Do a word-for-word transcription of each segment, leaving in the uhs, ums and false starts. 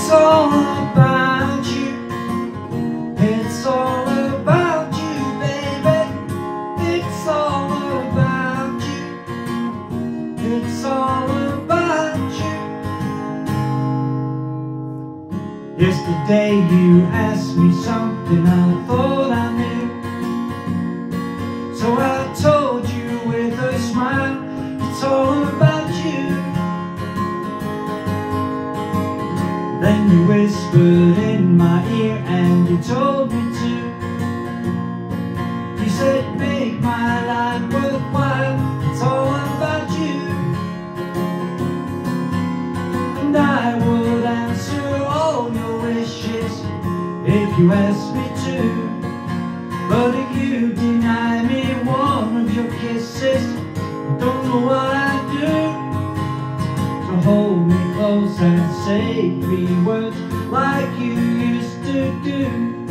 It's all about you. It's all about you, baby. It's all about you. It's all about you. Yesterday you asked me something I thought I knew, so I told you with a smile, it's all about you. Then you whispered in my ear and you told me to. You said, make my life worthwhile, it's all about you. And I would answer all your wishes if you asked me to. But if you deny me one of your kisses, I don't know what I'd do. So hold me close and say three words like you used to do.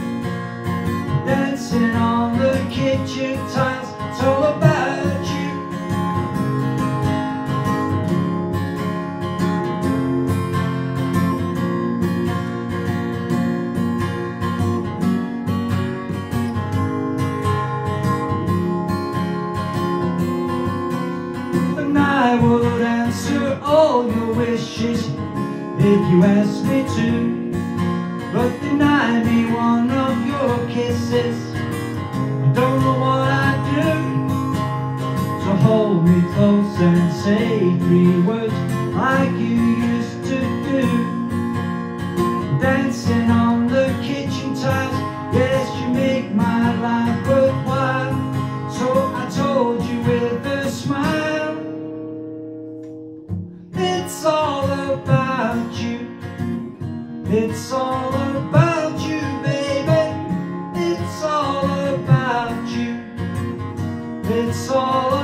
Dancing on the kitchen tiles, it's all about you. And I would answer all your wishes if you asked me to, but deny me one of your kisses, I don't know what I'd do. So hold me close and say three words like you used to do. Dancing on the kitchen tiles, yes, you make my life worthwhile. So I told you with a smile, it's all about you. It's all about you, baby. It's all about you. It's all